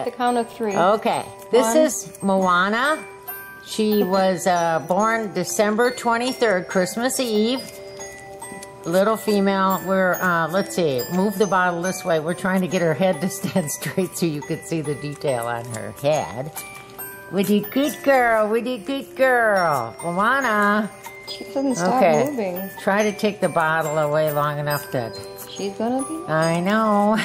the count of 3. Okay. This 1. is Moana. She was born December 23rd, Christmas Eve. Little female. We're, let's see, move the bottle this way. We're trying to get her head to stand straight so you could see the detail on her head. With a good girl, with a good girl. Moana. She doesn't stop moving. Try to take the bottle away long enough that... She's gonna be... I know.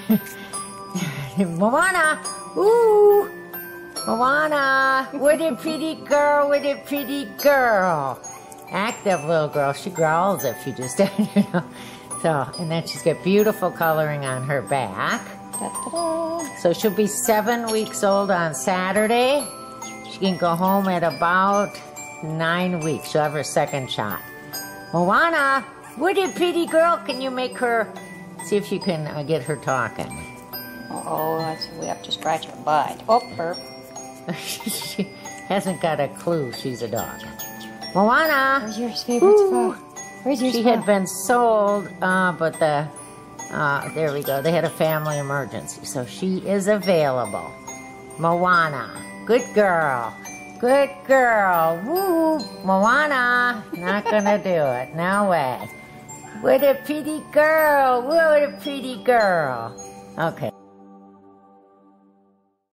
Moana. Ooh. Moana. What a pretty girl, what a pretty girl. Active little girl. She growls if you just, you know. So, and then she's got beautiful coloring on her back. Da-da-da. So she'll be 7 weeks old on Saturday. She can go home at about 9 weeks. She'll have her second shot. Moana, what a pretty girl. Can you make her, see if you can get her talking. Uh-oh, we have to scratch her butt. Oh, burp. She hasn't got a clue she's a dog. Moana. Where's your favorite spot? Where's your She spot? had been sold, but the, there we go. They had a family emergency, so she is available. Moana. Good girl. Good girl. Woo. Moana. Not gonna do it. No way. What a pretty girl. What a pretty girl. Okay.